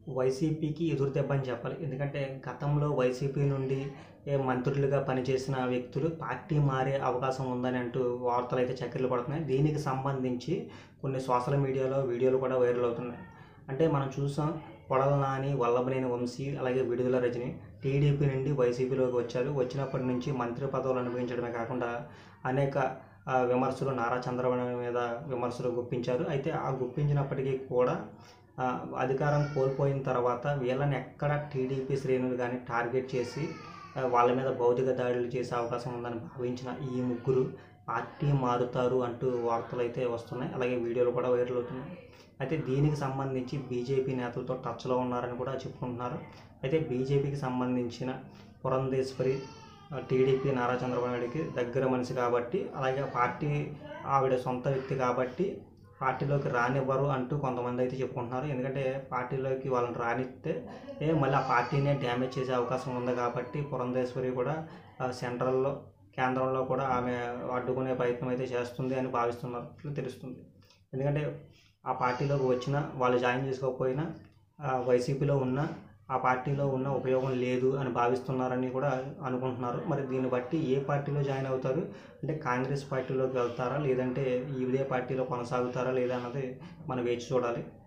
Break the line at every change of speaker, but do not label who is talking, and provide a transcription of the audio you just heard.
వైసీపీకి ఎదురుదెబ్బ అని చెప్పాలి. ఎందుకంటే గతంలో వైసీపీ నుండి మంత్రులుగా పనిచేసిన వ్యక్తులు పార్టీ మారే అవకాశం ఉందని అంటూ వార్తలైతే చక్కర్లు పడుతున్నాయి. దీనికి సంబంధించి కొన్ని సోషల్ మీడియాలో వీడియోలు కూడా వైరల్ అవుతున్నాయి. అంటే మనం చూసాం, కొడాలి నాని, వల్లభనేని వంశీ, అలాగే విడుదల రజని టీడీపీ నుండి వైసీపీలోకి వచ్చారు. వచ్చినప్పటి నుంచి మంత్రి పదవులు అనుభవించడమే కాకుండా అనేక విమర్శలు నారా చంద్రబాబు మీద విమర్శలు గుప్పించారు. అయితే ఆ గుప్పించినప్పటికీ కూడా అధికారం కోల్పోయిన తర్వాత వీళ్ళని ఎక్కడ టీడీపీ శ్రేణులు కానీ టార్గెట్ చేసి వాళ్ళ మీద భౌతిక దాడులు చేసే అవకాశం ఉందని భావించిన ఈ ముగ్గురు పార్టీ మారుతారు అంటూ వార్తలు అయితే వస్తున్నాయి. అలాగే వీడియోలు కూడా వైరల్ అవుతున్నాయి. అయితే దీనికి సంబంధించి బీజేపీ నేతలతో టచ్లో ఉన్నారని కూడా చెప్పుకుంటున్నారు. అయితే బీజేపీకి సంబంధించిన పురంధేశ్వరి టీడీపీ నారా చంద్రబాబు నాయుడికి దగ్గర మనిషి కాబట్టి, అలాగే పార్టీ ఆవిడ సొంత వ్యక్తి కాబట్టి పార్టీలోకి రానివ్వరు అంటూ కొంతమంది అయితే చెప్పుకుంటున్నారు. ఎందుకంటే పార్టీలోకి వాళ్ళని రానిస్తే మళ్ళీ ఆ పార్టీనే డ్యామేజ్ చేసే అవకాశం ఉంది కాబట్టి పురంధేశ్వరి కూడా కేంద్రంలో కూడా ఆమె అడ్డుకునే ప్రయత్నం అయితే చేస్తుంది అని భావిస్తున్నట్లు తెలుస్తుంది. ఎందుకంటే ఆ పార్టీలోకి వచ్చినా వాళ్ళు జాయిన్ చేసుకోకపోయినా వైసీపీలో ఉన్న ఆ పార్టీలో ఉన్న ఉపయోగం లేదు అని భావిస్తున్నారని కూడా అనుకుంటున్నారు. మరి దీన్ని బట్టి ఏ పార్టీలో జాయిన్ అవుతారు అంటే కాంగ్రెస్ పార్టీలోకి వెళ్తారా, లేదంటే ఇదే పార్టీలో కొనసాగుతారా లేదా అన్నది మనం వేచి చూడాలి.